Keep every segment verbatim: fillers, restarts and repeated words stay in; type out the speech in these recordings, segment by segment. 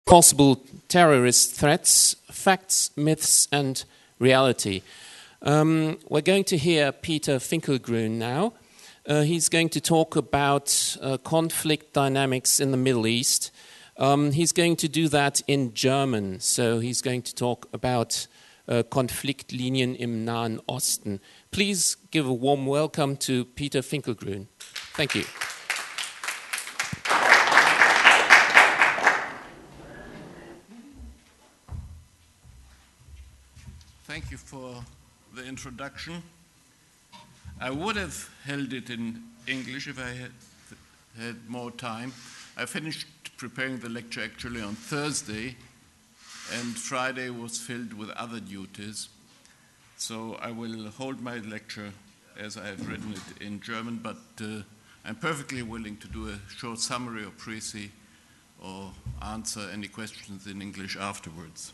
possible terrorist threats, facts, myths and reality. Um, we're going to hear Peter Finkelgruen now. Uh, he's going to talk about uh, conflict dynamics in the Middle East. Um, he's going to do that in German, so he's going to talk about uh, Konfliktlinien im Nahen Osten. Please give a warm welcome to Peter Finkelgruen. Thank you. Thank you for the introduction. I would have held it in English if I had had more time. I finished preparing the lecture actually on Thursday, and Friday was filled with other duties. So I will hold my lecture as I have written it in German, but uh, I'm perfectly willing to do a short summary or précis or answer any questions in English afterwards.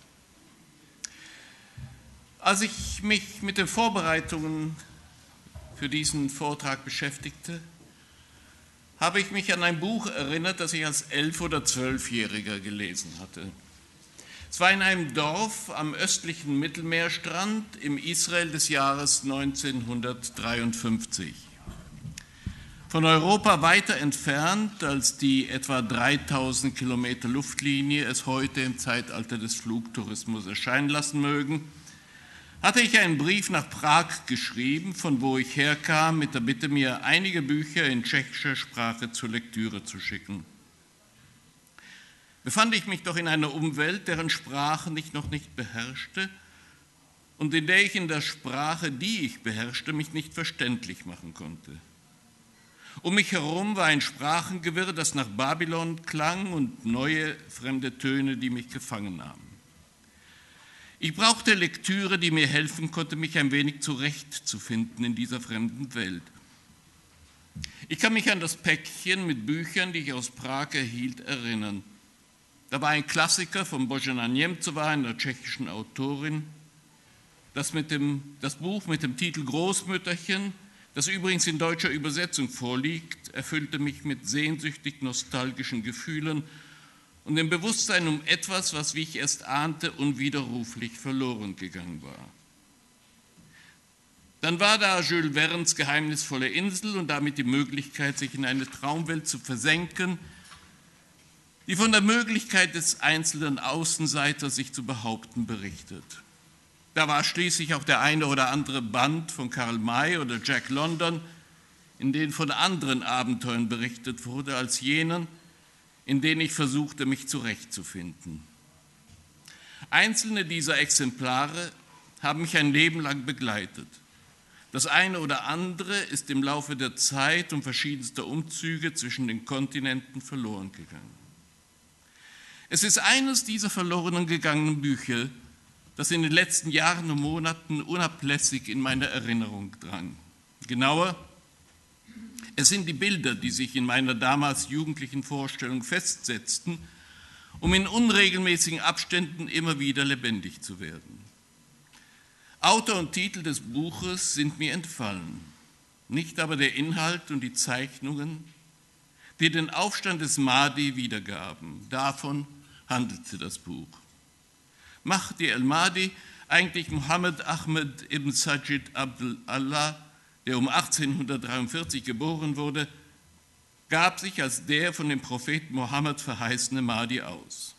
Als ich mich mit den Vorbereitungen für diesen Vortrag beschäftigte, habe ich mich an ein Buch erinnert, das ich als Elf- oder Zwölfjähriger gelesen hatte. Es war in einem Dorf am östlichen Mittelmeerstrand im Israel des Jahres neunzehnhundertdreiundfünfzig. Von Europa weiter entfernt, als die etwa dreitausend Kilometer Luftlinie es heute im Zeitalter des Flugtourismus erscheinen lassen mögen, hatte ich einen Brief nach Prag geschrieben, von wo ich herkam, mit der Bitte, mir einige Bücher in tschechischer Sprache zur Lektüre zu schicken. Befand ich mich doch in einer Umwelt, deren Sprache ich noch nicht beherrschte und in der ich in der Sprache, die ich beherrschte, mich nicht verständlich machen konnte. Um mich herum war ein Sprachengewirr, das nach Babylon klang und neue fremde Töne, die mich gefangen nahmen. Ich brauchte Lektüre, die mir helfen konnte, mich ein wenig zurechtzufinden in dieser fremden Welt. Ich kann mich an das Päckchen mit Büchern, die ich aus Prag erhielt, erinnern. Da war ein Klassiker von Božena Němcová, einer tschechischen Autorin. Das, mit dem, das Buch mit dem Titel Großmütterchen, das übrigens in deutscher Übersetzung vorliegt, erfüllte mich mit sehnsüchtig nostalgischen Gefühlen und dem Bewusstsein um etwas, was, wie ich erst ahnte, unwiderruflich verloren gegangen war. Dann war da Jules Verne's geheimnisvolle Insel und damit die Möglichkeit, sich in eine Traumwelt zu versenken, die von der Möglichkeit des einzelnen Außenseiters, sich zu behaupten, berichtet. Da war schließlich auch der eine oder andere Band von Karl May oder Jack London, in denen von anderen Abenteuern berichtet wurde als jenen, in denen ich versuchte, mich zurechtzufinden. Einzelne dieser Exemplare haben mich ein Leben lang begleitet. Das eine oder andere ist im Laufe der Zeit und verschiedenster Umzüge zwischen den Kontinenten verloren gegangen. Es ist eines dieser verloren gegangenen Bücher, das in den letzten Jahren und Monaten unablässig in meine Erinnerung drang. Genauer, es sind die Bilder, die sich in meiner damals jugendlichen Vorstellung festsetzten, um in unregelmäßigen Abständen immer wieder lebendig zu werden. Autor und Titel des Buches sind mir entfallen, nicht aber der Inhalt und die Zeichnungen, die den Aufstand des Mahdi wiedergaben. Davon handelte das Buch. Mahdi al-Mahdi, eigentlich Mohammed Ahmed ibn Sajid Abdul Allah, der um achtzehnhundertdreiundvierzig geboren wurde, gab sich als der von dem Propheten Mohammed verheißene Mahdi aus.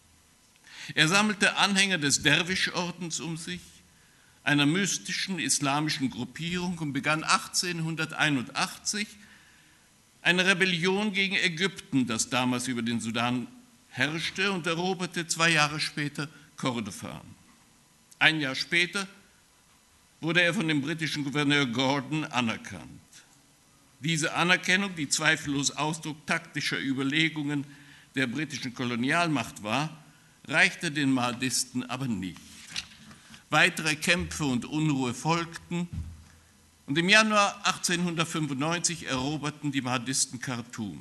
Er sammelte Anhänger des Derwischordens um sich, einer mystischen islamischen Gruppierung, und begann achtzehnhunderteinundachtzig eine Rebellion gegen Ägypten, das damals über den Sudan herrschte, und eroberte zwei Jahre später Kordofan. Ein Jahr später wurde er von dem britischen Gouverneur Gordon anerkannt. Diese Anerkennung, die zweifellos Ausdruck taktischer Überlegungen der britischen Kolonialmacht war, reichte den Mahdisten aber nicht. Weitere Kämpfe und Unruhe folgten und im Januar achtzehnhundertfünfundneunzig eroberten die Mahdisten Khartum.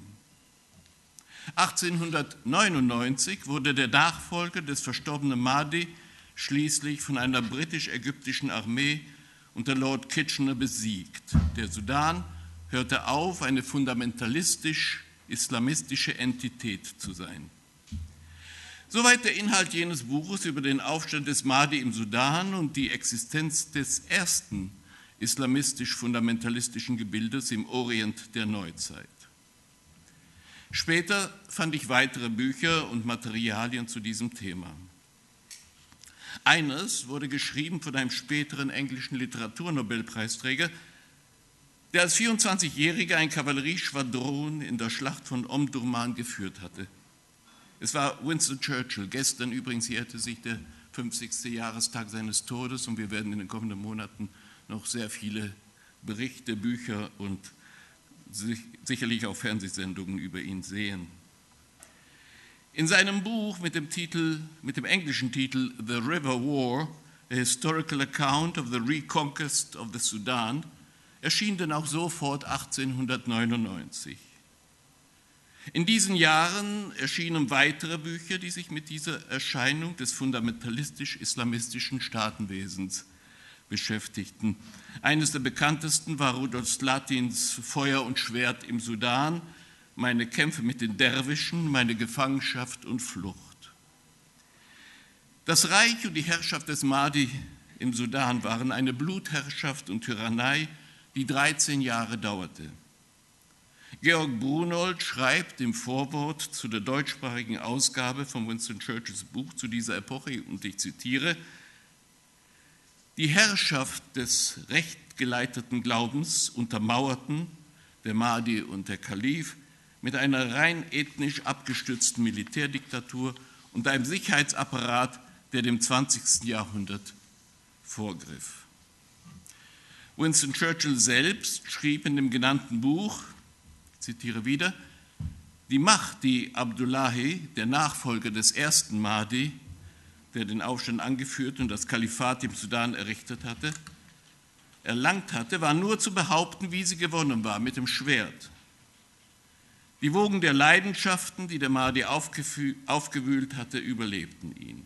achtzehnhundertneunundneunzig wurde der Nachfolger des verstorbenen Mahdi schließlich von einer britisch-ägyptischen Armee unter Lord Kitchener besiegt. Der Sudan hörte auf, eine fundamentalistisch-islamistische Entität zu sein. Soweit der Inhalt jenes Buches über den Aufstand des Mahdi im Sudan und die Existenz des ersten islamistisch-fundamentalistischen Gebildes im Orient der Neuzeit. Später fand ich weitere Bücher und Materialien zu diesem Thema. Eines wurde geschrieben von einem späteren englischen Literaturnobelpreisträger, der als vierundzwanzigjähriger ein Kavallerieschwadron in der Schlacht von Omdurman geführt hatte. Es war Winston Churchill. Gestern übrigens jährte sich der fünfzigste Jahrestag seines Todes und wir werden in den kommenden Monaten noch sehr viele Berichte, Bücher und sicherlich auch Fernsehsendungen über ihn sehen. In seinem Buch mit dem Titel, mit dem englischen Titel The River War, A Historical Account of the Reconquest of the Sudan, erschien dann auch sofort achtzehnhundertneunundneunzig. In diesen Jahren erschienen weitere Bücher, die sich mit dieser Erscheinung des fundamentalistisch-islamistischen Staatenwesens beschäftigten. Eines der bekanntesten war Rudolf Slatins Feuer und Schwert im Sudan, meine Kämpfe mit den Derwischen, meine Gefangenschaft und Flucht. Das Reich und die Herrschaft des Mahdi im Sudan waren eine Blutherrschaft und Tyrannei, die dreizehn Jahre dauerte. Georg Brunold schreibt im Vorwort zu der deutschsprachigen Ausgabe von Winston Churchills Buch zu dieser Epoche, und ich zitiere: Die Herrschaft des rechtgeleiteten Glaubens untermauerten der Mahdi und der Kalif mit einer rein ethnisch abgestützten Militärdiktatur und einem Sicherheitsapparat, der dem zwanzigsten Jahrhundert vorgriff. Winston Churchill selbst schrieb in dem genannten Buch, ich zitiere wieder: Die Mahdi Abdullahi, der Nachfolger des ersten Mahdi, der den Aufstand angeführt und das Kalifat im Sudan errichtet hatte, erlangt hatte, war nur zu behaupten, wie sie gewonnen war, mit dem Schwert. Die Wogen der Leidenschaften, die der Mahdi aufgewühlt hatte, überlebten ihn.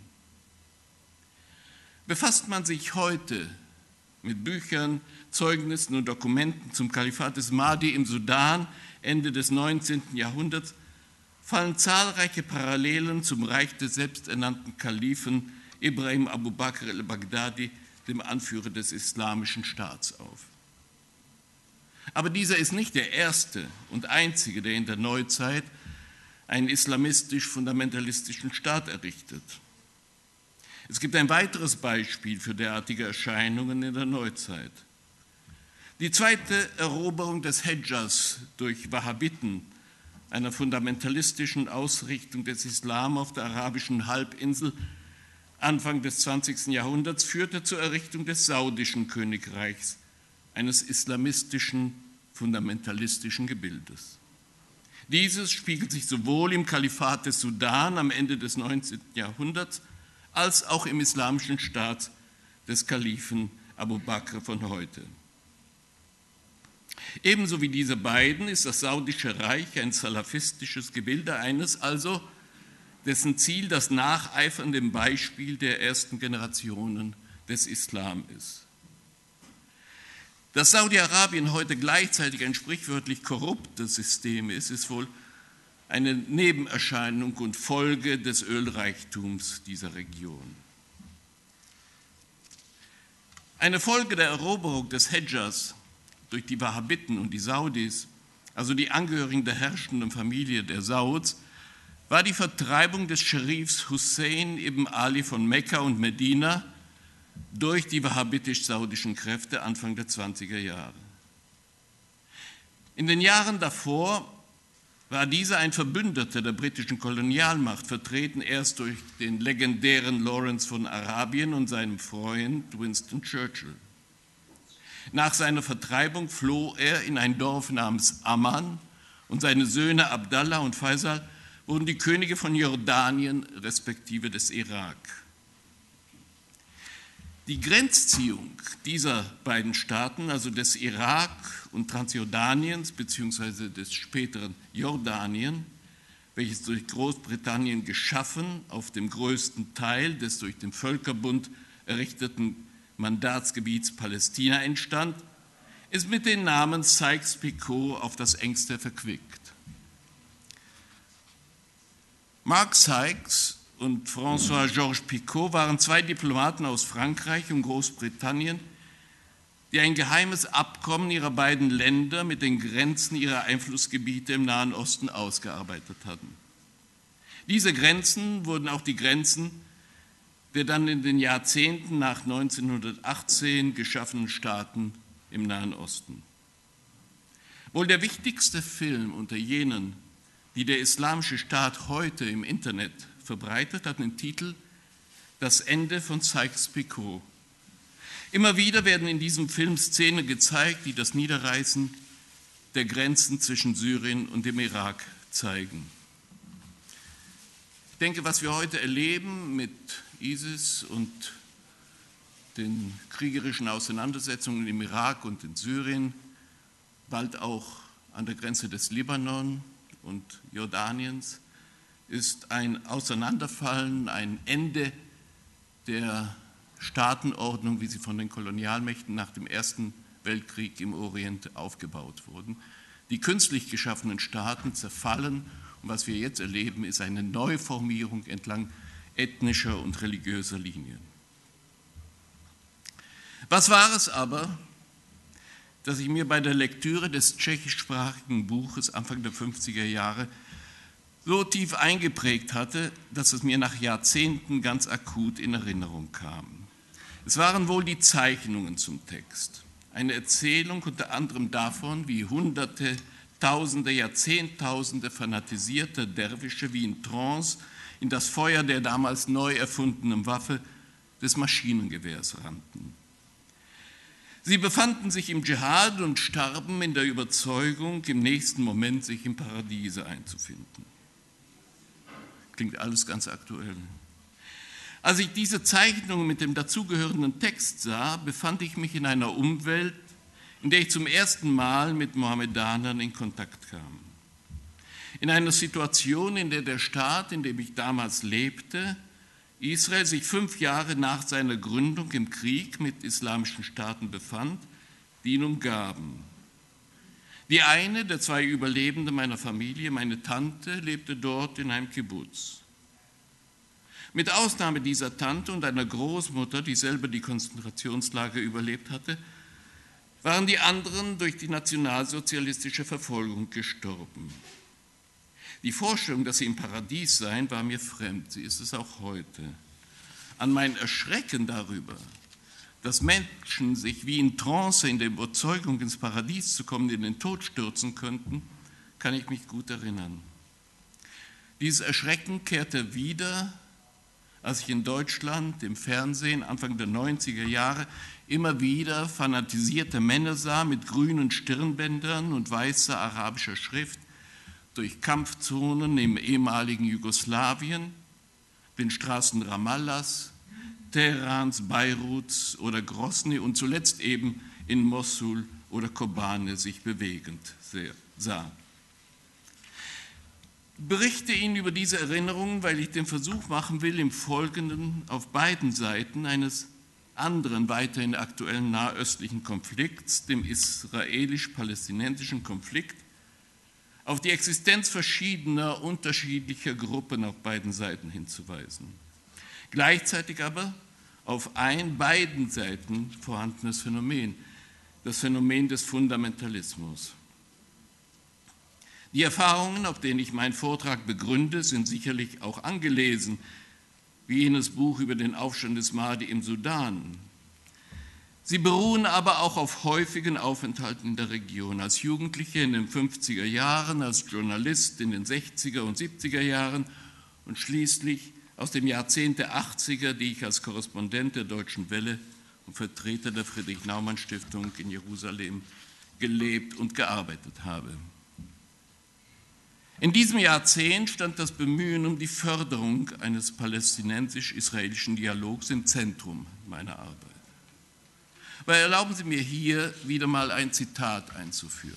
Befasst man sich heute mit Büchern, Zeugnissen und Dokumenten zum Kalifat des Mahdi im Sudan Ende des neunzehnten Jahrhunderts, fallen zahlreiche Parallelen zum Reich des selbsternannten Kalifen Ibrahim Abu Bakr al-Baghdadi, dem Anführer des Islamischen Staats, auf. Aber dieser ist nicht der erste und einzige, der in der Neuzeit einen islamistisch-fundamentalistischen Staat errichtet. Es gibt ein weiteres Beispiel für derartige Erscheinungen in der Neuzeit. Die zweite Eroberung des Hedjas durch Wahhabiten, einer fundamentalistischen Ausrichtung des Islam auf der arabischen Halbinsel Anfang des zwanzigsten Jahrhunderts, führte zur Errichtung des saudischen Königreichs, eines islamistischen, fundamentalistischen Gebildes. Dieses spiegelt sich sowohl im Kalifat des Sudan am Ende des neunzehnten Jahrhunderts als auch im islamischen Staat des Kalifen Abu Bakr von heute. Ebenso wie diese beiden ist das saudische Reich ein salafistisches Gebilde, eines also, dessen Ziel das Nacheifern dem Beispiel der ersten Generationen des Islam ist. Dass Saudi-Arabien heute gleichzeitig ein sprichwörtlich korruptes System ist, ist wohl eine Nebenerscheinung und Folge des Ölreichtums dieser Region. Eine Folge der Eroberung des Hedjas durch die Wahhabiten und die Saudis, also die Angehörigen der herrschenden Familie der Sauds, war die Vertreibung des Scherifs Hussein ibn Ali von Mekka und Medina durch die wahhabitisch-saudischen Kräfte Anfang der zwanziger Jahre. In den Jahren davor war dieser ein Verbündeter der britischen Kolonialmacht, vertreten erst durch den legendären Lawrence von Arabien und seinem Freund Winston Churchill. Nach seiner Vertreibung floh er in ein Dorf namens Amman und seine Söhne Abdallah und Faisal wurden die Könige von Jordanien respektive des Irak. Die Grenzziehung dieser beiden Staaten, also des Irak und Transjordaniens beziehungsweise des späteren Jordanien, welches durch Großbritannien geschaffen auf dem größten Teil des durch den Völkerbund errichteten Mandatsgebiets Palästina entstand, ist mit den Namen Sykes-Picot auf das engste verquickt. Mark Sykes und François-Georges Picot waren zwei Diplomaten aus Frankreich und Großbritannien, die ein geheimes Abkommen ihrer beiden Länder mit den Grenzen ihrer Einflussgebiete im Nahen Osten ausgearbeitet hatten. Diese Grenzen wurden auch die Grenzen der dann in den Jahrzehnten nach neunzehnhundertachtzehn geschaffenen Staaten im Nahen Osten. Wohl der wichtigste Film unter jenen, die der Islamische Staat heute im Internet verbreitet, hat den Titel Das Ende von Sykes-Picot. Immer wieder werden in diesem Film Szenen gezeigt, die das Niederreißen der Grenzen zwischen Syrien und dem Irak zeigen. Ich denke, was wir heute erleben mit ISIS und den kriegerischen Auseinandersetzungen im Irak und in Syrien, bald auch an der Grenze des Libanon und Jordaniens, ist ein Auseinanderfallen, ein Ende der Staatenordnung, wie sie von den Kolonialmächten nach dem Ersten Weltkrieg im Orient aufgebaut wurden. Die künstlich geschaffenen Staaten zerfallen und was wir jetzt erleben, ist eine Neuformierung entlang ethnischer und religiöser Linien. Was war es aber, dass ich mir bei der Lektüre des tschechischsprachigen Buches Anfang der fünfziger Jahre so tief eingeprägt hatte, dass es mir nach Jahrzehnten ganz akut in Erinnerung kam? Es waren wohl die Zeichnungen zum Text. Eine Erzählung unter anderem davon, wie Hunderte, Tausende, Jahrzehntausende fanatisierter Derwische wie in Trance in das Feuer der damals neu erfundenen Waffe des Maschinengewehrs rannten. Sie befanden sich im Dschihad und starben in der Überzeugung, im nächsten Moment sich im Paradiese einzufinden. Klingt alles ganz aktuell. Als ich diese Zeichnung mit dem dazugehörenden Text sah, befand ich mich in einer Umwelt, in der ich zum ersten Mal mit Mohammedanern in Kontakt kam. In einer Situation, in der der Staat, in dem ich damals lebte, Israel, sich fünf Jahre nach seiner Gründung im Krieg mit islamischen Staaten befand, die ihn umgaben. Die eine der zwei Überlebenden meiner Familie, meine Tante, lebte dort in einem Kibbutz. Mit Ausnahme dieser Tante und einer Großmutter, die selber die Konzentrationslager überlebt hatte, waren die anderen durch die nationalsozialistische Verfolgung gestorben. Die Vorstellung, dass sie im Paradies seien, war mir fremd. Sie ist es auch heute. An mein Erschrecken darüber, dass Menschen sich wie in Trance in der Überzeugung, ins Paradies zu kommen, in den Tod stürzen könnten, kann ich mich gut erinnern. Dieses Erschrecken kehrte wieder, als ich in Deutschland im Fernsehen Anfang der neunziger Jahre immer wieder fanatisierte Männer sah mit grünen Stirnbändern und weißer arabischer Schrift, durch Kampfzonen im ehemaligen Jugoslawien, den Straßen Ramallas, Teherans, Beiruts oder Grosny und zuletzt eben in Mossul oder Kobane sich bewegend sah. Ich berichte Ihnen über diese Erinnerungen, weil ich den Versuch machen will, im Folgenden auf beiden Seiten eines anderen weiterhin aktuellen nahöstlichen Konflikts, dem israelisch-palästinensischen Konflikt, auf die Existenz verschiedener, unterschiedlicher Gruppen auf beiden Seiten hinzuweisen. Gleichzeitig aber auf ein beiden Seiten vorhandenes Phänomen, das Phänomen des Fundamentalismus. Die Erfahrungen, auf denen ich meinen Vortrag begründe, sind sicherlich auch angelesen, wie jenes Buch über den Aufstand des Mahdi im Sudan. Sie beruhen aber auch auf häufigen Aufenthalten in der Region, als Jugendliche in den fünfziger Jahren, als Journalist in den sechziger und siebziger Jahren und schließlich aus dem Jahrzehnt der achtziger, die ich als Korrespondent der Deutschen Welle und Vertreter der Friedrich-Naumann-Stiftung in Jerusalem gelebt und gearbeitet habe. In diesem Jahrzehnt stand das Bemühen um die Förderung eines palästinensisch-israelischen Dialogs im Zentrum meiner Arbeit. Aber erlauben Sie mir hier wieder mal ein Zitat einzuführen.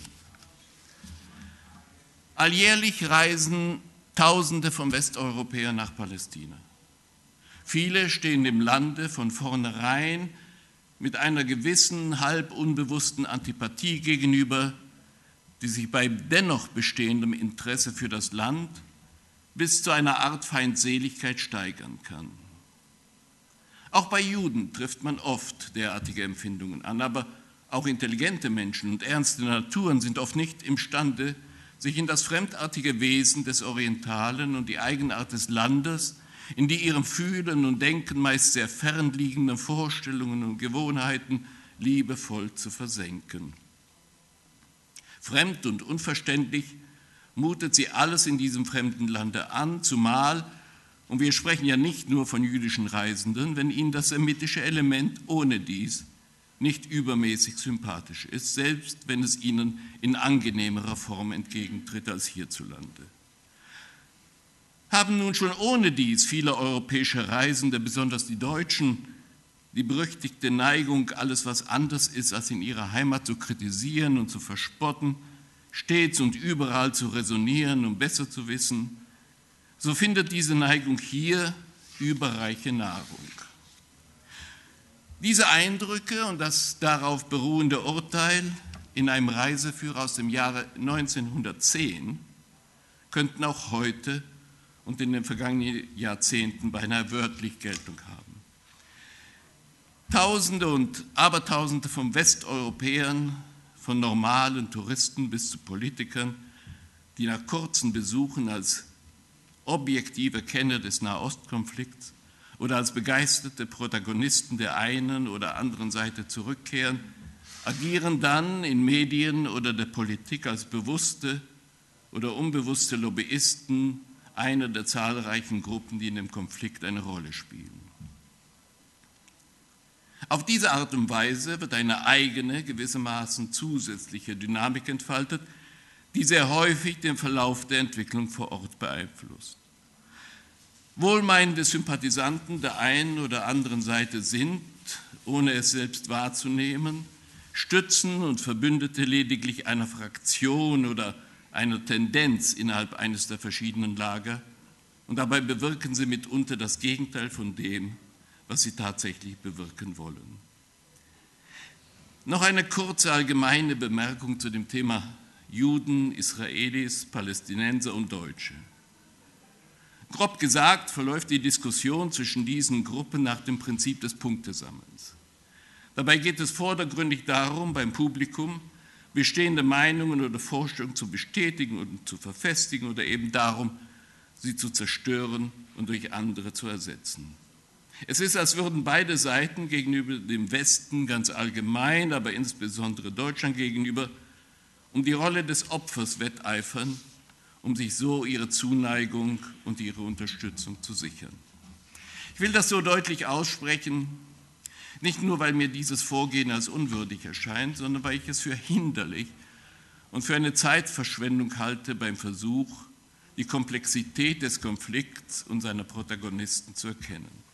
Alljährlich reisen Tausende von Westeuropäern nach Palästina. Viele stehen dem Lande von vornherein mit einer gewissen, halb unbewussten Antipathie gegenüber, die sich bei dennoch bestehendem Interesse für das Land bis zu einer Art Feindseligkeit steigern kann. Auch bei Juden trifft man oft derartige Empfindungen an, aber auch intelligente Menschen und ernste Naturen sind oft nicht imstande, sich in das fremdartige Wesen des Orientalen und die Eigenart des Landes, in die ihrem Fühlen und Denken meist sehr fernliegenden Vorstellungen und Gewohnheiten liebevoll zu versenken. Fremd und unverständlich mutet sie alles in diesem fremden Lande an, zumal, und wir sprechen ja nicht nur von jüdischen Reisenden, wenn ihnen das semitische Element ohne dies nicht übermäßig sympathisch ist, selbst wenn es ihnen in angenehmerer Form entgegentritt als hierzulande. Haben nun schon ohne dies viele europäische Reisende, besonders die Deutschen, die berüchtigte Neigung, alles was anders ist als in ihrer Heimat zu kritisieren und zu verspotten, stets und überall zu resonieren und besser zu wissen, so findet diese Neigung hier überreiche Nahrung. Diese Eindrücke und das darauf beruhende Urteil in einem Reiseführer aus dem Jahre neunzehnhundertzehn könnten auch heute und in den vergangenen Jahrzehnten beinahe wörtlich Geltung haben. Tausende und Abertausende von Westeuropäern, von normalen Touristen bis zu Politikern, die nach kurzen Besuchen als objektive Kenner des Nahostkonflikts oder als begeisterte Protagonisten der einen oder anderen Seite zurückkehren, agieren dann in Medien oder der Politik als bewusste oder unbewusste Lobbyisten einer der zahlreichen Gruppen, die in dem Konflikt eine Rolle spielen. Auf diese Art und Weise wird eine eigene, gewissermaßen zusätzliche Dynamik entfaltet, die sehr häufig den Verlauf der Entwicklung vor Ort beeinflusst. Wohlmeinende Sympathisanten der einen oder anderen Seite sind, ohne es selbst wahrzunehmen, Stützen und Verbündete lediglich einer Fraktion oder einer Tendenz innerhalb eines der verschiedenen Lager, und dabei bewirken sie mitunter das Gegenteil von dem, was sie tatsächlich bewirken wollen. Noch eine kurze allgemeine Bemerkung zu dem Thema Juden, Israelis, Palästinenser und Deutsche. Grob gesagt verläuft die Diskussion zwischen diesen Gruppen nach dem Prinzip des Punktesammelns. Dabei geht es vordergründig darum, beim Publikum bestehende Meinungen oder Vorstellungen zu bestätigen und zu verfestigen oder eben darum, sie zu zerstören und durch andere zu ersetzen. Es ist, als würden beide Seiten gegenüber dem Westen ganz allgemein, aber insbesondere Deutschland gegenüber, um die Rolle des Opfers wetteifern, um sich so ihre Zuneigung und ihre Unterstützung zu sichern. Ich will das so deutlich aussprechen, nicht nur, weil mir dieses Vorgehen als unwürdig erscheint, sondern weil ich es für hinderlich und für eine Zeitverschwendung halte beim Versuch, die Komplexität des Konflikts und seiner Protagonisten zu erkennen.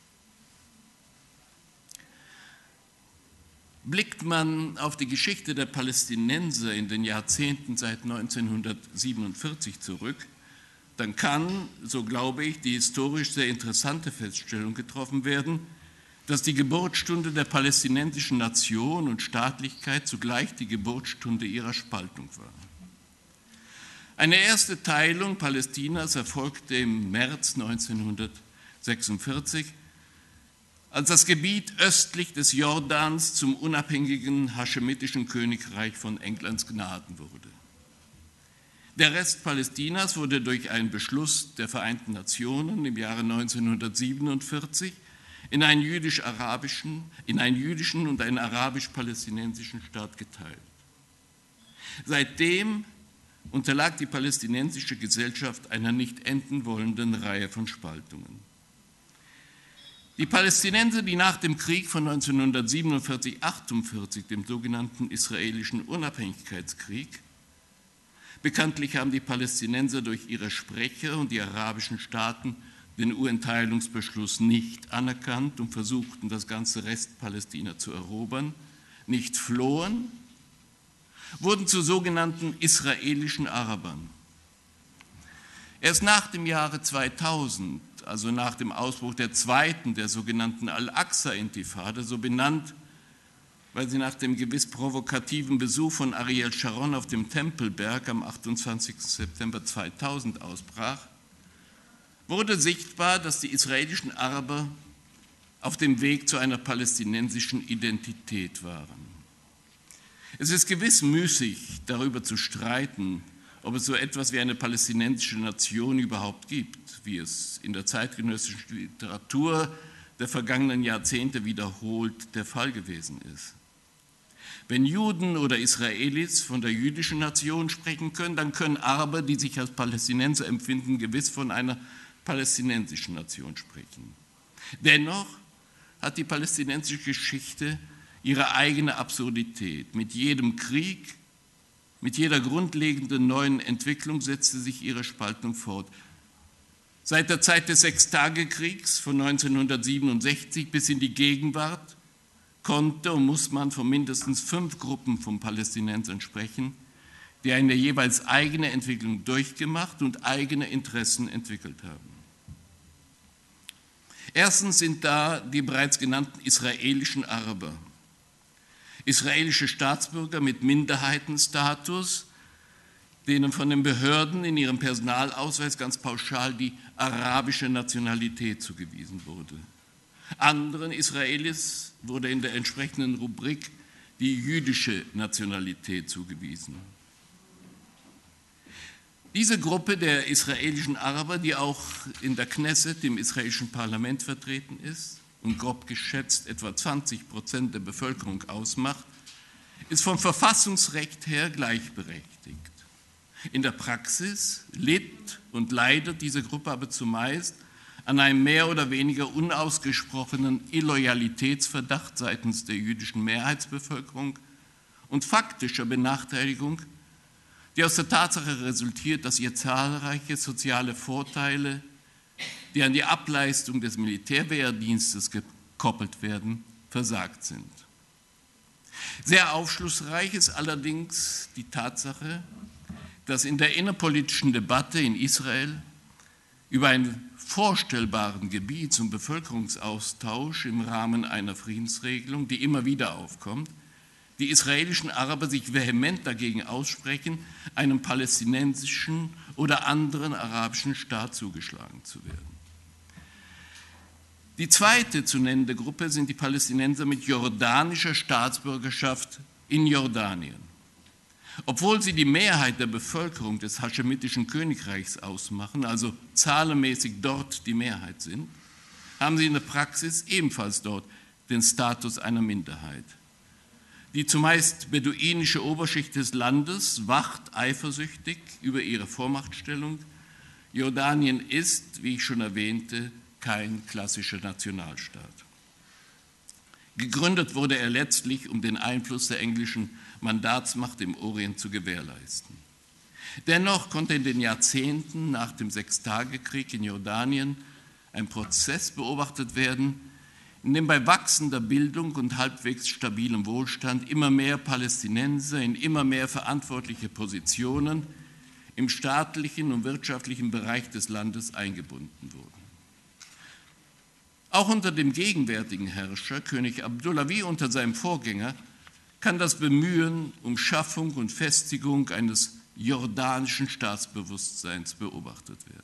Blickt man auf die Geschichte der Palästinenser in den Jahrzehnten seit neunzehnhundertsiebenundvierzig zurück, dann kann, so glaube ich, die historisch sehr interessante Feststellung getroffen werden, dass die Geburtsstunde der palästinensischen Nation und Staatlichkeit zugleich die Geburtsstunde ihrer Spaltung war. Eine erste Teilung Palästinas erfolgte im März neunzehnhundertsechsundvierzig, als das Gebiet östlich des Jordans zum unabhängigen haschemitischen Königreich von Englands Gnaden wurde. Der Rest Palästinas wurde durch einen Beschluss der Vereinten Nationen im Jahre neunzehnhundertsiebenundvierzig in einen jüdisch-arabischen, in einen jüdischen und einen arabisch-palästinensischen Staat geteilt. Seitdem unterlag die palästinensische Gesellschaft einer nicht enden wollenden Reihe von Spaltungen. Die Palästinenser, die nach dem Krieg von neunzehnhundertsiebenundvierzig achtundvierzig, dem sogenannten israelischen Unabhängigkeitskrieg, bekanntlich haben die Palästinenser durch ihre Sprecher und die arabischen Staaten den U N-Teilungsbeschluss nicht anerkannt und versuchten, das ganze Restpalästina zu erobern, nicht flohen, wurden zu sogenannten israelischen Arabern. Erst nach dem Jahre zweitausend, also nach dem Ausbruch der zweiten, der sogenannten Al-Aqsa-Intifada, so benannt, weil sie nach dem gewiss provokativen Besuch von Ariel Sharon auf dem Tempelberg am achtundzwanzigsten September zweitausend ausbrach, wurde sichtbar, dass die israelischen Araber auf dem Weg zu einer palästinensischen Identität waren. Es ist gewiss müßig, darüber zu streiten, ob es so etwas wie eine palästinensische Nation überhaupt gibt, wie es in der zeitgenössischen Literatur der vergangenen Jahrzehnte wiederholt der Fall gewesen ist. Wenn Juden oder Israelis von der jüdischen Nation sprechen können, dann können Araber, die sich als Palästinenser empfinden, gewiss von einer palästinensischen Nation sprechen. Dennoch hat die palästinensische Geschichte ihre eigene Absurdität. Mit jedem Krieg, mit jeder grundlegenden neuen Entwicklung setzte sich ihre Spaltung fort. Seit der Zeit des Sechstagekriegs von neunzehnhundertsiebenundsechzig bis in die Gegenwart konnte und muss man von mindestens fünf Gruppen von Palästinensern sprechen, die eine jeweils eigene Entwicklung durchgemacht und eigene Interessen entwickelt haben. Erstens sind da die bereits genannten israelischen Araber, israelische Staatsbürger mit Minderheitenstatus, denen von den Behörden in ihrem Personalausweis ganz pauschal die arabische Nationalität zugewiesen wurde. Anderen Israelis wurde in der entsprechenden Rubrik die jüdische Nationalität zugewiesen. Diese Gruppe der israelischen Araber, die auch in der Knesset, im israelischen Parlament, vertreten ist und grob geschätzt etwa zwanzig Prozent der Bevölkerung ausmacht, ist vom Verfassungsrecht her gleichberechtigt. In der Praxis litt und leidet diese Gruppe aber zumeist an einem mehr oder weniger unausgesprochenen Illoyalitätsverdacht seitens der jüdischen Mehrheitsbevölkerung und faktischer Benachteiligung, die aus der Tatsache resultiert, dass ihr zahlreiche soziale Vorteile, die an die Ableistung des Militärwehrdienstes gekoppelt werden, versagt sind. Sehr aufschlussreich ist allerdings die Tatsache, dass in der innerpolitischen Debatte in Israel über einen vorstellbaren Gebiets- und Bevölkerungsaustausch im Rahmen einer Friedensregelung, die immer wieder aufkommt, die israelischen Araber sich vehement dagegen aussprechen, einem palästinensischen oder anderen arabischen Staat zugeschlagen zu werden. Die zweite zu nennende Gruppe sind die Palästinenser mit jordanischer Staatsbürgerschaft in Jordanien. Obwohl sie die Mehrheit der Bevölkerung des haschemitischen Königreichs ausmachen, also zahlenmäßig dort die Mehrheit sind, haben sie in der Praxis ebenfalls dort den Status einer Minderheit. Die zumeist beduinische Oberschicht des Landes wacht eifersüchtig über ihre Vormachtstellung. Jordanien ist, wie ich schon erwähnte, kein klassischer Nationalstaat. Gegründet wurde er letztlich, um den Einfluss der englischen Mandatsmacht im Orient zu gewährleisten. Dennoch konnte in den Jahrzehnten nach dem Sechstagekrieg in Jordanien ein Prozess beobachtet werden, in dem bei wachsender Bildung und halbwegs stabilem Wohlstand immer mehr Palästinenser in immer mehr verantwortliche Positionen im staatlichen und wirtschaftlichen Bereich des Landes eingebunden wurden. Auch unter dem gegenwärtigen Herrscher, König Abdullah, wie unter seinem Vorgänger, kann das Bemühen um Schaffung und Festigung eines jordanischen Staatsbewusstseins beobachtet werden.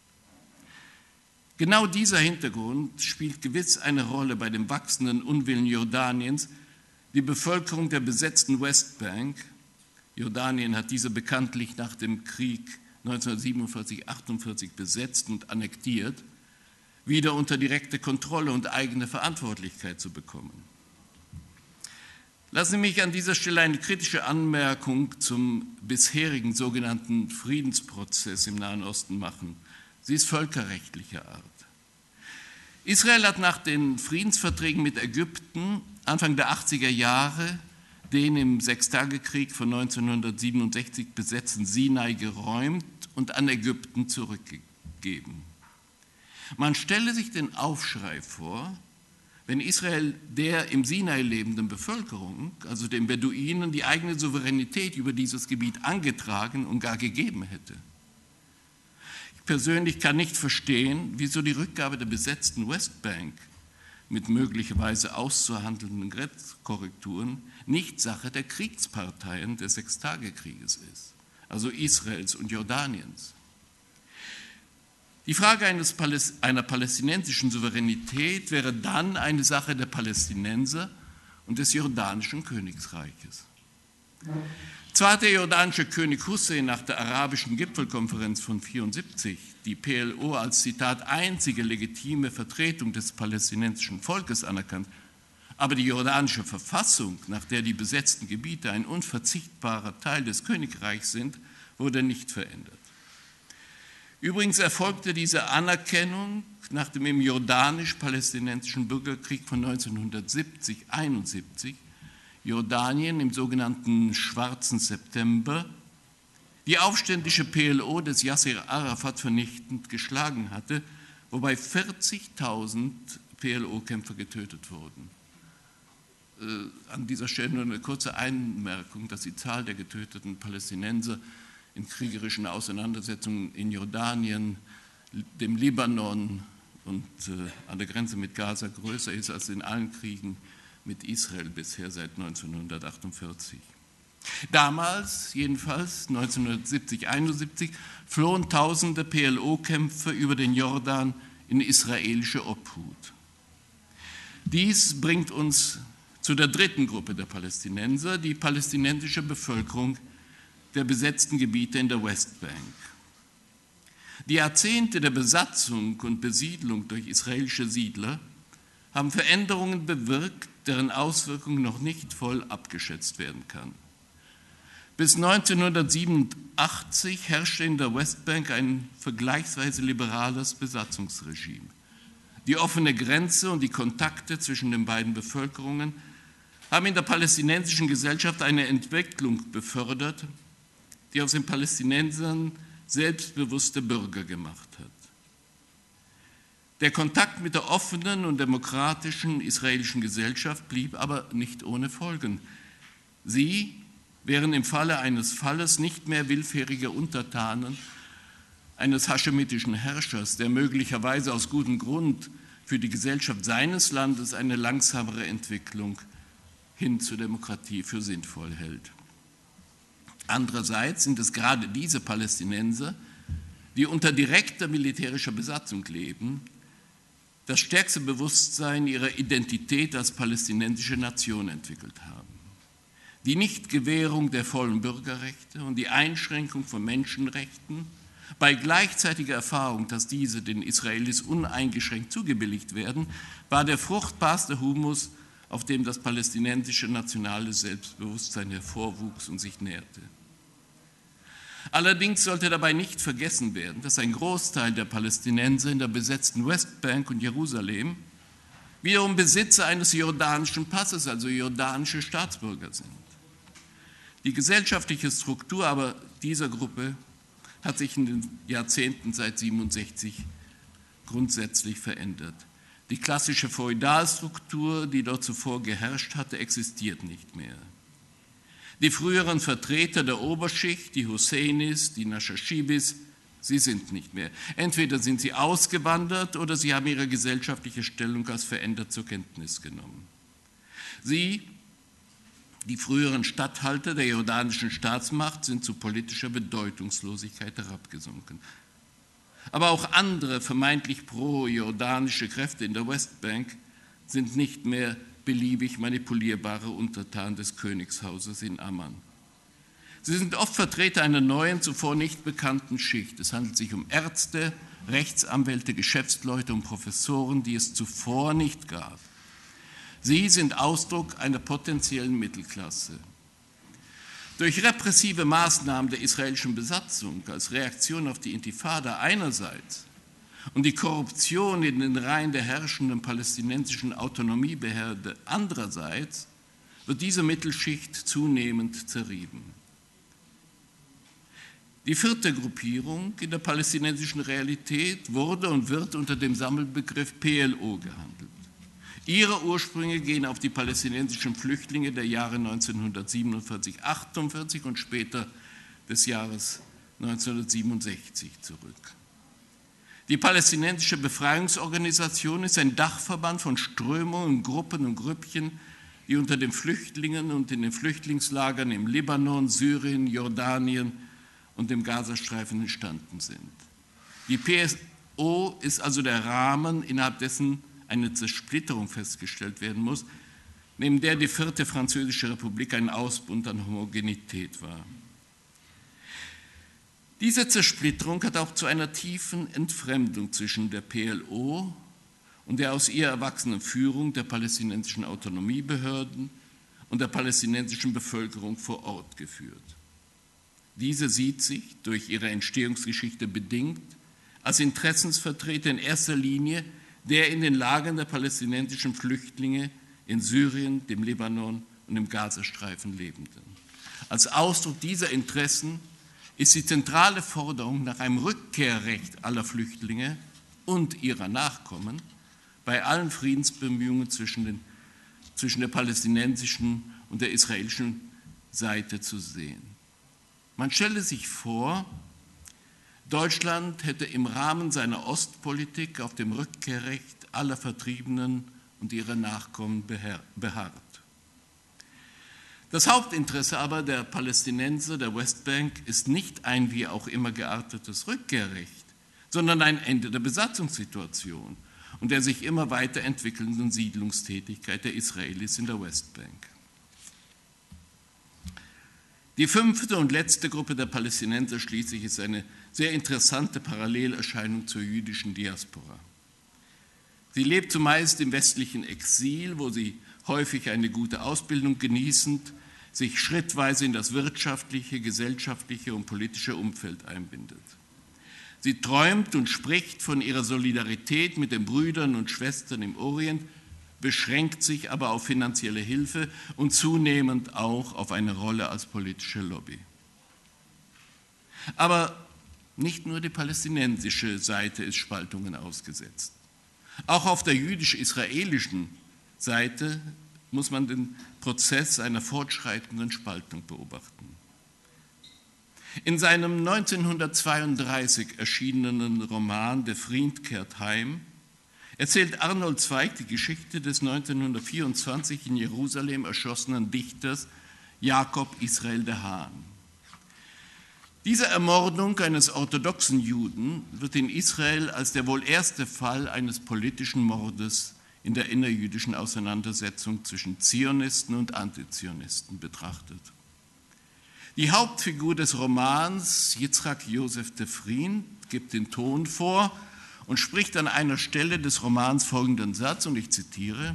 Genau dieser Hintergrund spielt gewiss eine Rolle bei dem wachsenden Unwillen Jordaniens, die Bevölkerung der besetzten Westbank, Jordanien hat diese bekanntlich nach dem Krieg neunzehnhundertsiebenundvierzig achtundvierzig besetzt und annektiert, wieder unter direkte Kontrolle und eigene Verantwortlichkeit zu bekommen. Lassen Sie mich an dieser Stelle eine kritische Anmerkung zum bisherigen sogenannten Friedensprozess im Nahen Osten machen. Sie ist völkerrechtlicher Art. Israel hat nach den Friedensverträgen mit Ägypten Anfang der achtziger Jahre den im Sechstagekrieg von neunzehnhundertsiebenundsechzig besetzten Sinai geräumt und an Ägypten zurückgegeben. Man stelle sich den Aufschrei vor, wenn Israel der im Sinai lebenden Bevölkerung, also den Beduinen, die eigene Souveränität über dieses Gebiet angetragen und gar gegeben hätte. Ich persönlich kann nicht verstehen, wieso die Rückgabe der besetzten Westbank mit möglicherweise auszuhandelnden Grenzkorrekturen nicht Sache der Kriegsparteien des Sechstagekrieges ist, also Israels und Jordaniens. Die Frage eines Paläst- einer palästinensischen Souveränität wäre dann eine Sache der Palästinenser und des jordanischen Königsreiches. Zwar hat der jordanische König Hussein nach der arabischen Gipfelkonferenz von neunzehnhundertvierundsiebzig die P L O als, Zitat, einzige legitime Vertretung des palästinensischen Volkes anerkannt, aber die jordanische Verfassung, nach der die besetzten Gebiete ein unverzichtbarer Teil des Königreichs sind, wurde nicht verändert. Übrigens erfolgte diese Anerkennung nach dem im jordanisch-palästinensischen Bürgerkrieg von neunzehnhundertsiebzig einundsiebzig, Jordanien im sogenannten Schwarzen September, die aufständische P L O des Yasser Arafat vernichtend geschlagen hatte, wobei vierzigtausend P L O-Kämpfer getötet wurden. Äh, an dieser Stelle nur eine kurze Einmerkung, dass die Zahl der getöteten Palästinenser in kriegerischen Auseinandersetzungen in Jordanien, dem Libanon und äh, an der Grenze mit Gaza größer ist als in allen Kriegen mit Israel bisher seit neunzehnhundertachtundvierzig. Damals, jedenfalls neunzehnhundertsiebzig einundsiebzig, flohen tausende P L O-Kämpfer über den Jordan in israelische Obhut. Dies bringt uns zu der dritten Gruppe der Palästinenser, die palästinensische Bevölkerung der besetzten Gebiete in der Westbank. Die Jahrzehnte der Besatzung und Besiedlung durch israelische Siedler haben Veränderungen bewirkt, deren Auswirkungen noch nicht voll abgeschätzt werden kann. Bis neunzehnhundertsiebenundachtzig herrschte in der Westbank ein vergleichsweise liberales Besatzungsregime. Die offene Grenze und die Kontakte zwischen den beiden Bevölkerungen haben in der palästinensischen Gesellschaft eine Entwicklung befördert, die aus den Palästinensern selbstbewusste Bürger gemacht hat. Der Kontakt mit der offenen und demokratischen israelischen Gesellschaft blieb aber nicht ohne Folgen. Sie wären im Falle eines Falles nicht mehr willfährige Untertanen eines haschemitischen Herrschers, der möglicherweise aus gutem Grund für die Gesellschaft seines Landes eine langsamere Entwicklung hin zur Demokratie für sinnvoll hält. Andererseits sind es gerade diese Palästinenser, die unter direkter militärischer Besatzung leben, das stärkste Bewusstsein ihrer Identität als palästinensische Nation entwickelt haben. Die Nichtgewährung der vollen Bürgerrechte und die Einschränkung von Menschenrechten bei gleichzeitiger Erfahrung, dass diese den Israelis uneingeschränkt zugebilligt werden, war der fruchtbarste Humus, auf dem das palästinensische nationale Selbstbewusstsein hervorwuchs und sich nährte. Allerdings sollte dabei nicht vergessen werden, dass ein Großteil der Palästinenser in der besetzten Westbank und Jerusalem wiederum Besitzer eines jordanischen Passes, also jordanische Staatsbürger sind. Die gesellschaftliche Struktur aber dieser Gruppe hat sich in den Jahrzehnten seit siebenundsechzig grundsätzlich verändert. Die klassische Feudalstruktur, die dort zuvor geherrscht hatte, existiert nicht mehr. Die früheren Vertreter der Oberschicht, die Husseinis, die Nashashibis, sie sind nicht mehr. Entweder sind sie ausgewandert oder sie haben ihre gesellschaftliche Stellung als verändert zur Kenntnis genommen. Sie, die früheren Statthalter der jordanischen Staatsmacht, sind zu politischer Bedeutungslosigkeit herabgesunken. Aber auch andere vermeintlich pro-jordanische Kräfte in der Westbank sind nicht mehr beliebig manipulierbare Untertanen des Königshauses in Amman. Sie sind oft Vertreter einer neuen, zuvor nicht bekannten Schicht. Es handelt sich um Ärzte, Rechtsanwälte, Geschäftsleute und Professoren, die es zuvor nicht gab. Sie sind Ausdruck einer potenziellen Mittelklasse. Durch repressive Maßnahmen der israelischen Besatzung als Reaktion auf die Intifada einerseits und die Korruption in den Reihen der herrschenden palästinensischen Autonomiebehörde andererseits wird diese Mittelschicht zunehmend zerrieben. Die vierte Gruppierung in der palästinensischen Realität wurde und wird unter dem Sammelbegriff P L O gehandelt. Ihre Ursprünge gehen auf die palästinensischen Flüchtlinge der Jahre neunzehnhundertsiebenundvierzig achtundvierzig und später des Jahres neunzehnhundertsiebenundsechzig zurück. Die palästinensische Befreiungsorganisation ist ein Dachverband von Strömungen, Gruppen und Grüppchen, die unter den Flüchtlingen und in den Flüchtlingslagern im Libanon, Syrien, Jordanien und dem Gazastreifen entstanden sind. Die P O ist also der Rahmen, innerhalb dessen eine Zersplitterung festgestellt werden muss, neben der die vierte französische Republik ein Ausbund an Homogenität war. Diese Zersplitterung hat auch zu einer tiefen Entfremdung zwischen der P L O und der aus ihr erwachsenen Führung der palästinensischen Autonomiebehörden und der palästinensischen Bevölkerung vor Ort geführt. Diese sieht sich durch ihre Entstehungsgeschichte bedingt als Interessensvertreter in erster Linie der in den Lagern der palästinensischen Flüchtlinge in Syrien, dem Libanon und im Gazastreifen Lebenden. Als Ausdruck dieser Interessen ist die zentrale Forderung nach einem Rückkehrrecht aller Flüchtlinge und ihrer Nachkommen bei allen Friedensbemühungen zwischen, den, zwischen der palästinensischen und der israelischen Seite zu sehen. Man stelle sich vor, Deutschland hätte im Rahmen seiner Ostpolitik auf dem Rückkehrrecht aller Vertriebenen und ihrer Nachkommen beharrt. Das Hauptinteresse aber der Palästinenser der Westbank ist nicht ein wie auch immer geartetes Rückkehrrecht, sondern ein Ende der Besatzungssituation und der sich immer weiter entwickelnden Siedlungstätigkeit der Israelis in der Westbank. Die fünfte und letzte Gruppe der Palästinenser schließlich ist eine sehr interessante Parallelerscheinung zur jüdischen Diaspora. Sie lebt zumeist im westlichen Exil, wo sie häufig eine gute Ausbildung genießend sich schrittweise in das wirtschaftliche, gesellschaftliche und politische Umfeld einbindet. Sie träumt und spricht von ihrer Solidarität mit den Brüdern und Schwestern im Orient, beschränkt sich aber auf finanzielle Hilfe und zunehmend auch auf eine Rolle als politische Lobby. Aber nicht nur die palästinensische Seite ist Spaltungen ausgesetzt. Auch auf der jüdisch-israelischen Seite muss man den Prozess einer fortschreitenden Spaltung beobachten. In seinem neunzehnhundertzweiunddreißig erschienenen Roman »Der Fried kehrt heim« erzählt Arnold Zweig die Geschichte des neunzehnhundertvierundzwanzig in Jerusalem erschossenen Dichters Jakob Israel de Haan. Diese Ermordung eines orthodoxen Juden wird in Israel als der wohl erste Fall eines politischen Mordes in der innerjüdischen Auseinandersetzung zwischen Zionisten und Antizionisten betrachtet. Die Hauptfigur des Romans, Yitzhak Josef de Vriend, gibt den Ton vor und spricht an einer Stelle des Romans folgenden Satz, und ich zitiere: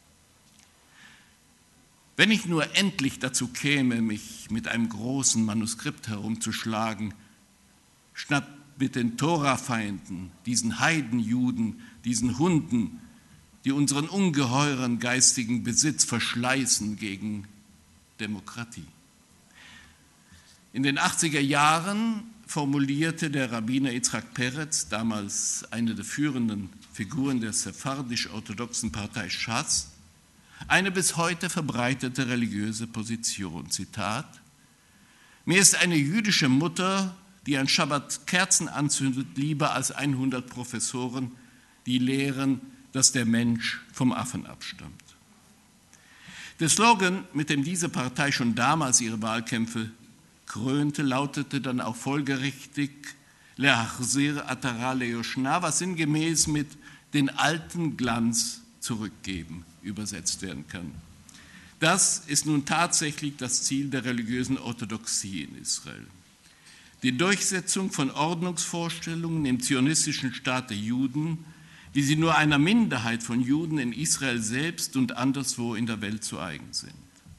Wenn ich nur endlich dazu käme, mich mit einem großen Manuskript herumzuschlagen, statt mit den Tora-Feinden, diesen Heidenjuden, diesen Hunden, die unseren ungeheuren geistigen Besitz verschleißen gegen Demokratie. In den achtziger Jahren formulierte der Rabbiner Yitzhak Peretz, damals eine der führenden Figuren der sephardisch-orthodoxen Partei Schass, eine bis heute verbreitete religiöse Position. Zitat: Mir ist eine jüdische Mutter, die an Schabbat Kerzen anzündet, lieber als hundert Professoren, die lehren, dass der Mensch vom Affen abstammt. Der Slogan, mit dem diese Partei schon damals ihre Wahlkämpfe krönte, lautete dann auch folgerichtig Leachzir Atara Leyoshna, was sinngemäß mit den alten Glanz zurückgeben übersetzt werden kann. Das ist nun tatsächlich das Ziel der religiösen Orthodoxie in Israel. Die Durchsetzung von Ordnungsvorstellungen im zionistischen Staat der Juden, wie sie nur einer Minderheit von Juden in Israel selbst und anderswo in der Welt zu eigen sind.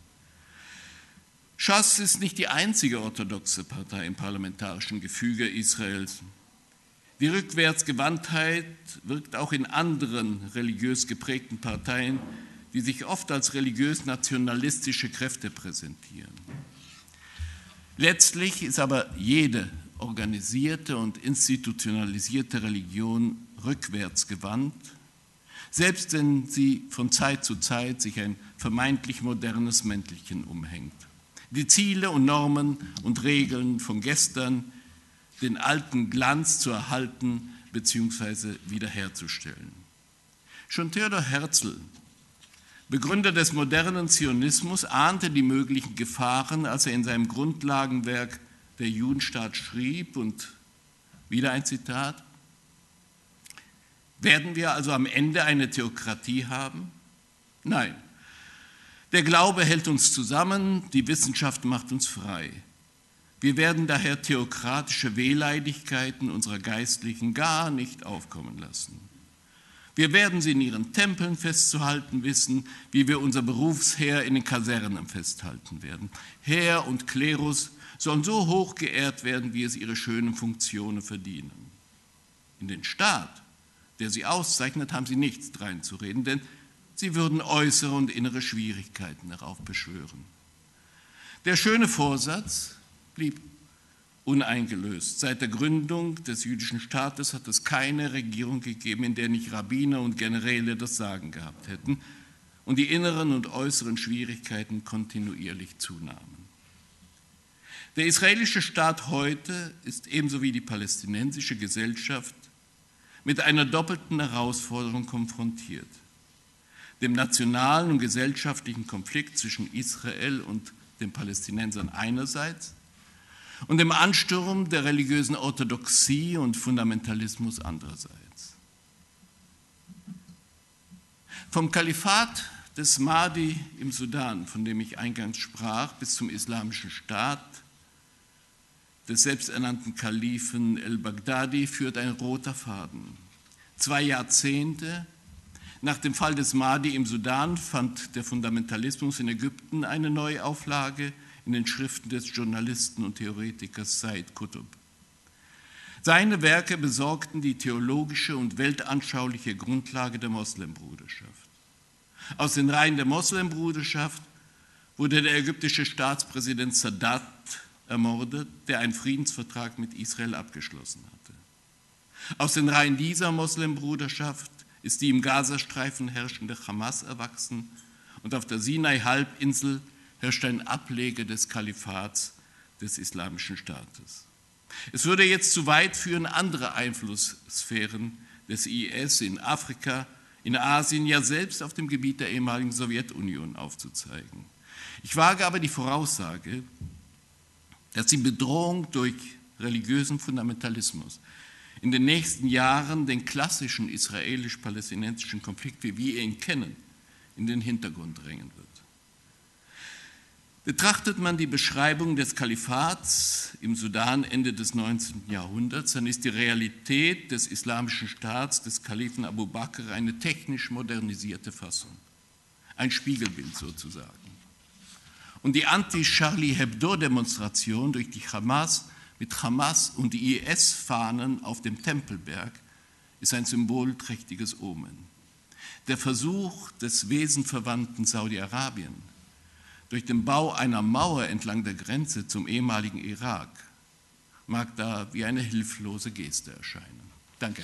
Schass ist nicht die einzige orthodoxe Partei im parlamentarischen Gefüge Israels. Die Rückwärtsgewandtheit wirkt auch in anderen religiös geprägten Parteien, die sich oft als religiös-nationalistische Kräfte präsentieren. Letztlich ist aber jede organisierte und institutionalisierte Religion rückwärtsgewandt, selbst wenn sie von Zeit zu Zeit sich ein vermeintlich modernes Mäntelchen umhängt. Die Ziele und Normen und Regeln von gestern, den alten Glanz zu erhalten bzw. wiederherzustellen. Schon Theodor Herzl, Begründer des modernen Zionismus, ahnte die möglichen Gefahren, als er in seinem Grundlagenwerk Der Judenstaat schrieb, und wieder ein Zitat: Werden wir also am Ende eine Theokratie haben? Nein. Der Glaube hält uns zusammen, die Wissenschaft macht uns frei. Wir werden daher theokratische Wehleidigkeiten unserer Geistlichen gar nicht aufkommen lassen. Wir werden sie in ihren Tempeln festzuhalten wissen, wie wir unser Berufsheer in den Kasernen festhalten werden. Heer und Klerus sollen so hoch geehrt werden, wie es ihre schönen Funktionen verdienen. In den Staat, der sie auszeichnet, haben sie nichts dreinzureden, denn sie würden äußere und innere Schwierigkeiten darauf beschwören. Der schöne Vorsatz blieb uneingelöst. Seit der Gründung des jüdischen Staates hat es keine Regierung gegeben, in der nicht Rabbiner und Generäle das Sagen gehabt hätten und die inneren und äußeren Schwierigkeiten kontinuierlich zunahmen. Der israelische Staat heute ist ebenso wie die palästinensische Gesellschaft mit einer doppelten Herausforderung konfrontiert: dem nationalen und gesellschaftlichen Konflikt zwischen Israel und den Palästinensern einerseits und dem Ansturm der religiösen Orthodoxie und Fundamentalismus andererseits. Vom Kalifat des Mahdi im Sudan, von dem ich eingangs sprach, bis zum islamischen Staat des selbsternannten Kalifen el-Baghdadi führt ein roter Faden. Zwei Jahrzehnte nach dem Fall des Mahdi im Sudan fand der Fundamentalismus in Ägypten eine Neuauflage in den Schriften des Journalisten und Theoretikers Said Qutb. Seine Werke besorgten die theologische und weltanschauliche Grundlage der Moslembruderschaft. Aus den Reihen der Moslembruderschaft wurde der ägyptische Staatspräsident Sadat ermordet, der einen Friedensvertrag mit Israel abgeschlossen hatte. Aus den Reihen dieser Moslembruderschaft ist die im Gazastreifen herrschende Hamas erwachsen und auf der Sinai-Halbinsel herrscht ein Ableger des Kalifats des Islamischen Staates. Es würde jetzt zu weit führen, andere Einflusssphären des I S in Afrika, in Asien, ja selbst auf dem Gebiet der ehemaligen Sowjetunion aufzuzeigen. Ich wage aber die Voraussage, dass die Bedrohung durch religiösen Fundamentalismus in den nächsten Jahren den klassischen israelisch-palästinensischen Konflikt, wie wir ihn kennen, in den Hintergrund drängen wird. Betrachtet man die Beschreibung des Kalifats im Sudan Ende des neunzehnten Jahrhunderts, dann ist die Realität des islamischen Staats, des Kalifen Abu Bakr, eine technisch modernisierte Fassung, ein Spiegelbild sozusagen. Und die Anti-Charlie Hebdo-Demonstration durch die Hamas mit Hamas und I S-Fahnen auf dem Tempelberg ist ein symbolträchtiges Omen. Der Versuch des wesenverwandten Saudi-Arabien, durch den Bau einer Mauer entlang der Grenze zum ehemaligen Irak, mag da wie eine hilflose Geste erscheinen. Danke.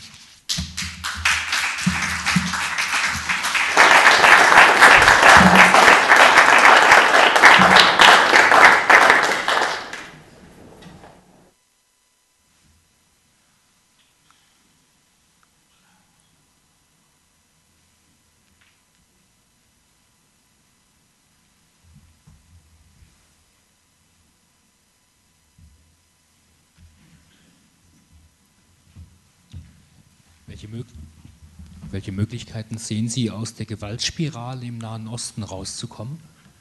Welche, Mög welche Möglichkeiten sehen Sie, aus der Gewaltspirale im Nahen Osten rauszukommen?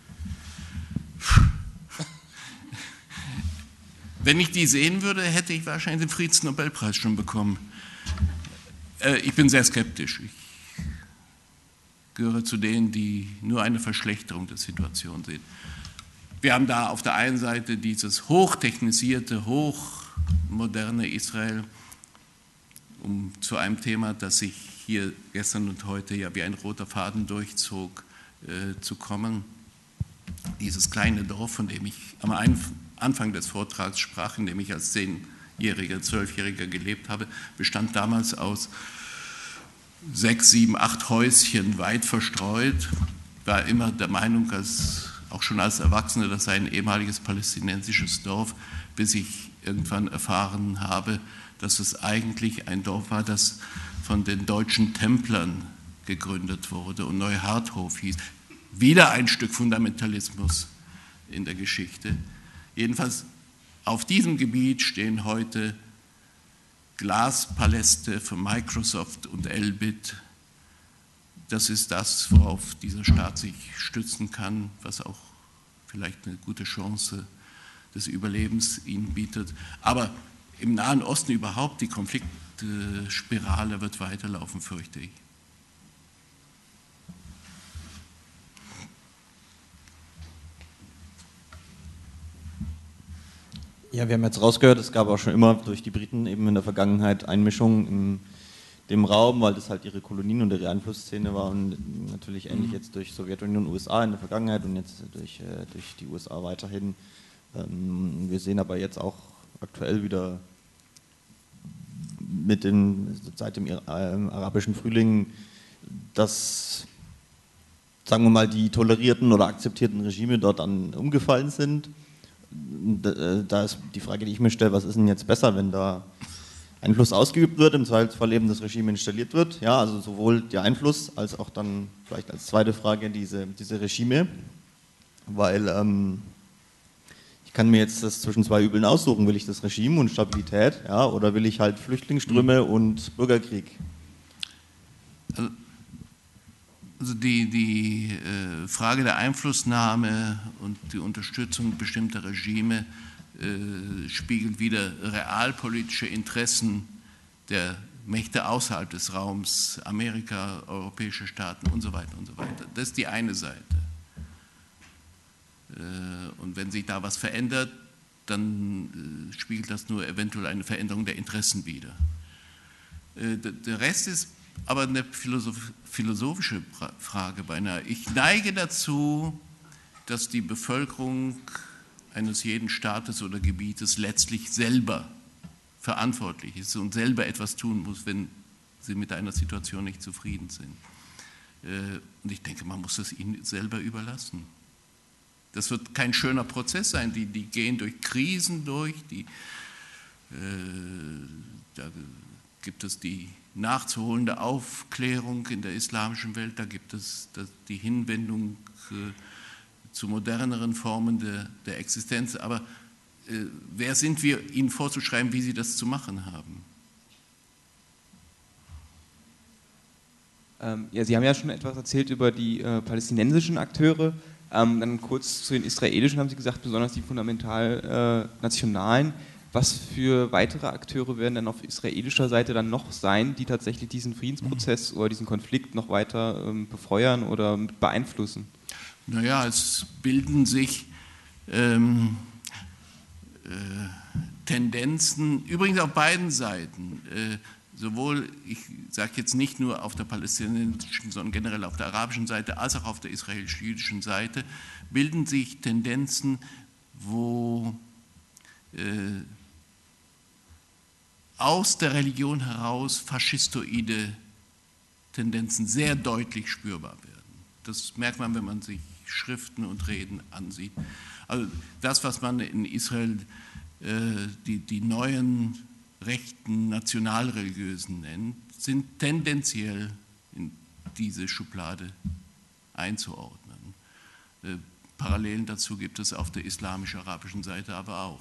Wenn ich die sehen würde, hätte ich wahrscheinlich den Friedensnobelpreis schon bekommen. Äh, ich bin sehr skeptisch. Ich gehöre zu denen, die nur eine Verschlechterung der Situation sehen. Wir haben da auf der einen Seite dieses hochtechnisierte, hochmoderne Israel, um zu einem Thema, das sich hier gestern und heute ja wie ein roter Faden durchzog, äh, zu kommen. Dieses kleine Dorf, von dem ich am Anfang des Vortrags sprach, in dem ich als Zehnjähriger, Zwölfjähriger gelebt habe, bestand damals aus sechs, sieben, acht Häuschen weit verstreut. Ich war immer der Meinung, als, auch schon als Erwachsener, das sei ein ehemaliges palästinensisches Dorf, bis ich irgendwann erfahren habe, dass es eigentlich ein Dorf war, das von den deutschen Templern gegründet wurde und Neuharthof hieß. Wieder ein Stück Fundamentalismus in der Geschichte. Jedenfalls auf diesem Gebiet stehen heute Glaspaläste von Microsoft und Elbit, das ist das, worauf dieser Staat sich stützen kann, was auch vielleicht eine gute Chance des Überlebens ihnen bietet. Aber im Nahen Osten überhaupt, die Konfliktspirale wird weiterlaufen, fürchte ich. Ja, wir haben jetzt rausgehört, es gab auch schon immer durch die Briten eben in der Vergangenheit Einmischungen in dem Raum, weil das halt ihre Kolonien und ihre Einflussszene war und natürlich ähnlich jetzt durch Sowjetunion und U S A in der Vergangenheit und jetzt durch, äh, durch die U S A weiterhin. Ähm, wir sehen aber jetzt auch aktuell wieder mit dem, seit dem äh, arabischen Frühling, dass, sagen wir mal, die tolerierten oder akzeptierten Regime dort dann umgefallen sind. Da ist die Frage, die ich mir stelle, was ist denn jetzt besser, wenn da Einfluss ausgeübt wird, im Zweifelsfall eben das Regime installiert wird, ja, also sowohl der Einfluss als auch dann vielleicht als zweite Frage diese, diese Regime, weil ähm, ich kann mir jetzt das zwischen zwei Übeln aussuchen, will ich das Regime und Stabilität, ja, oder will ich halt Flüchtlingsströme mhm. und Bürgerkrieg? Also Also die, die äh, Frage der Einflussnahme und die Unterstützung bestimmter Regime äh, spiegelt wieder realpolitische Interessen der Mächte außerhalb des Raums, Amerika, europäische Staaten und so weiter und so weiter. Das ist die eine Seite. Äh, und wenn sich da was verändert, dann äh, spiegelt das nur eventuell eine Veränderung der Interessen wider. Äh, der Rest ist aber eine philosophische Frage beinahe. Ich neige dazu, dass die Bevölkerung eines jeden Staates oder Gebietes letztlich selber verantwortlich ist und selber etwas tun muss, wenn sie mit einer Situation nicht zufrieden sind. Und ich denke, man muss es ihnen selber überlassen. Das wird kein schöner Prozess sein. Die, die gehen durch Krisen durch, die, äh, da gibt es die nachzuholende Aufklärung in der islamischen Welt, da gibt es die Hinwendung äh, zu moderneren Formen der, der Existenz. Aber äh, wer sind wir, ihnen vorzuschreiben, wie sie das zu machen haben? Ähm, ja, Sie haben ja schon etwas erzählt über die äh, palästinensischen Akteure. Ähm, dann kurz zu den israelischen haben Sie gesagt, besonders die fundamental äh, nationalen. Was für weitere Akteure werden dann auf israelischer Seite dann noch sein, die tatsächlich diesen Friedensprozess oder diesen Konflikt noch weiter ähm, befeuern oder beeinflussen? Naja, es bilden sich ähm, äh, Tendenzen, übrigens auf beiden Seiten, äh, sowohl, ich sage jetzt nicht nur auf der palästinensischen, sondern generell auf der arabischen Seite, als auch auf der israelisch-jüdischen Seite, bilden sich Tendenzen, wo äh, aus der Religion heraus faschistoide Tendenzen sehr deutlich spürbar werden. Das merkt man, wenn man sich Schriften und Reden ansieht. Also das, was man in Israel äh, die, die neuen rechten Nationalreligiösen nennt, sind tendenziell in diese Schublade einzuordnen. Äh, Parallelen dazu gibt es auf der islamisch-arabischen Seite aber auch.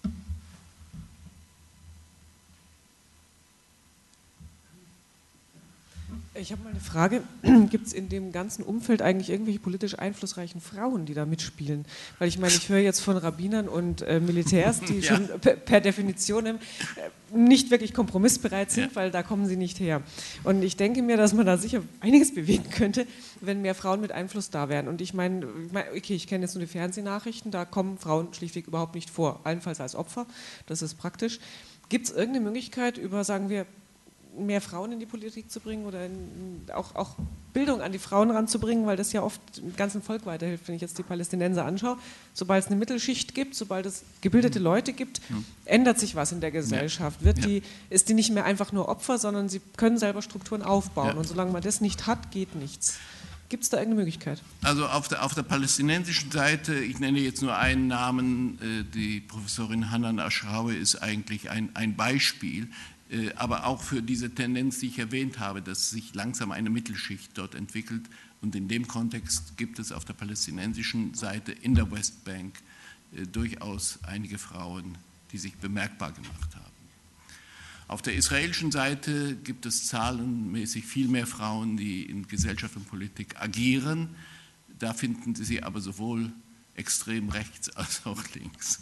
Ich habe mal eine Frage. Gibt es in dem ganzen Umfeld eigentlich irgendwelche politisch einflussreichen Frauen, die da mitspielen? Weil ich meine, ich höre jetzt von Rabbinern und äh, Militärs, die ja. schon per, per Definition äh, nicht wirklich kompromissbereit sind, ja. weil da kommen sie nicht her. Und ich denke mir, dass man da sicher einiges bewegen könnte, wenn mehr Frauen mit Einfluss da wären. Und ich meine, okay, ich kenne jetzt nur die Fernsehnachrichten, da kommen Frauen schlichtweg überhaupt nicht vor, allenfalls als Opfer, das ist praktisch. Gibt es irgendeine Möglichkeit über, sagen wir, mehr Frauen in die Politik zu bringen oder in, auch, auch Bildung an die Frauen ranzubringen, weil das ja oft dem ganzen Volk weiterhilft, wenn ich jetzt die Palästinenser anschaue. Sobald es eine Mittelschicht gibt, sobald es gebildete Leute gibt, ja. ändert sich was in der Gesellschaft. Wird ja. die, ist die nicht mehr einfach nur Opfer, sondern sie können selber Strukturen aufbauen. Ja. Und solange man das nicht hat, geht nichts. Gibt es da irgendeine Möglichkeit? Also auf der, auf der palästinensischen Seite, ich nenne jetzt nur einen Namen, die Professorin Hanan Ashrawi ist eigentlich ein, ein Beispiel, aber auch für diese Tendenz, die ich erwähnt habe, dass sich langsam eine Mittelschicht dort entwickelt. Und in dem Kontext gibt es auf der palästinensischen Seite in der Westbank äh, durchaus einige Frauen, die sich bemerkbar gemacht haben. Auf der israelischen Seite gibt es zahlenmäßig viel mehr Frauen, die in Gesellschaft und Politik agieren. Da finden Sie aber sowohl extrem rechts als auch links.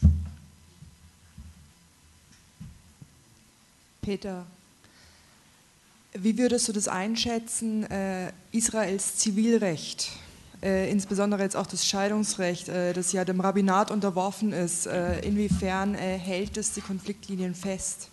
Peter, wie würdest du das einschätzen, äh, Israels Zivilrecht, äh, insbesondere jetzt auch das Scheidungsrecht, äh, das ja dem Rabbinat unterworfen ist, äh, inwiefern äh, hält es die Konfliktlinien fest?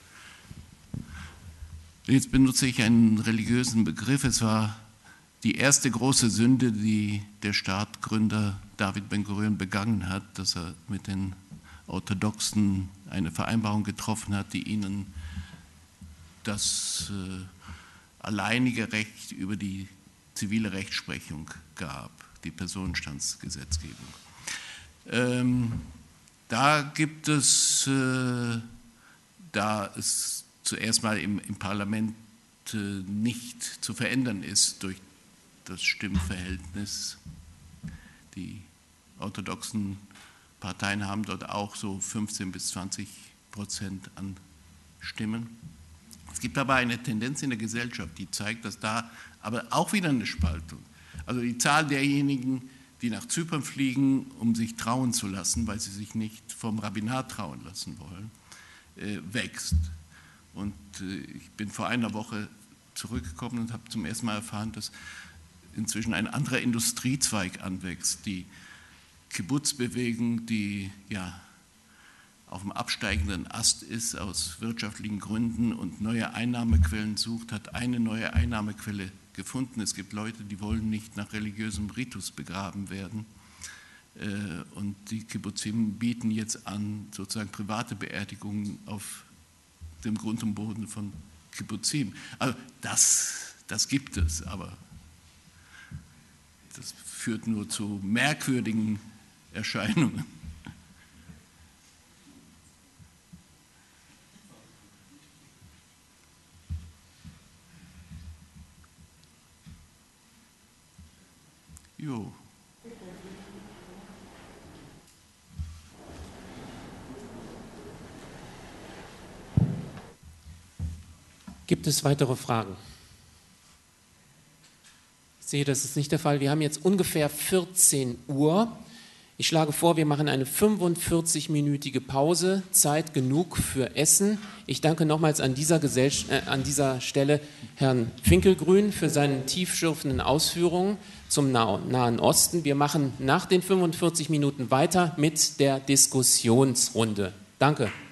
Jetzt benutze ich einen religiösen Begriff. Es war die erste große Sünde, die der Staatgründer David Ben-Gurion begangen hat, dass er mit den Orthodoxen eine Vereinbarung getroffen hat, die ihnen das äh, alleinige Recht über die zivile Rechtsprechung gab, die Personenstandsgesetzgebung. Ähm, da gibt es, äh, da es zuerst mal im, im Parlament äh, nicht zu verändern ist durch das Stimmverhältnis. Die orthodoxen Parteien haben dort auch so fünfzehn bis zwanzig Prozent an Stimmen. Es gibt aber eine Tendenz in der Gesellschaft, die zeigt, dass da aber auch wieder eine Spaltung, also die Zahl derjenigen, die nach Zypern fliegen, um sich trauen zu lassen, weil sie sich nicht vom Rabbinat trauen lassen wollen, äh, wächst. Und äh, ich bin vor einer Woche zurückgekommen und habe zum ersten Mal erfahren, dass inzwischen ein anderer Industriezweig anwächst, die Kibbutz-Bewegung, die ja auf dem absteigenden Ast ist aus wirtschaftlichen Gründen und neue Einnahmequellen sucht, hat eine neue Einnahmequelle gefunden. Es gibt Leute, die wollen nicht nach religiösem Ritus begraben werden. Und die Kibbutzim bieten jetzt an, sozusagen private Beerdigungen auf dem Grund und Boden von Kibbutzim. Also das, das gibt es, aber das führt nur zu merkwürdigen Erscheinungen. Jo. Gibt es weitere Fragen? Ich sehe, das ist nicht der Fall. Wir haben jetzt ungefähr vierzehn Uhr. Ich schlage vor, wir machen eine fünfundvierzig-minütige Pause, Zeit genug für Essen. Ich danke nochmals an dieser, Gesell- äh, an dieser Stelle Herrn Finkelgrün für seine tiefschürfenden Ausführungen zum Nahen Osten. Wir machen nach den fünfundvierzig Minuten weiter mit der Diskussionsrunde. Danke.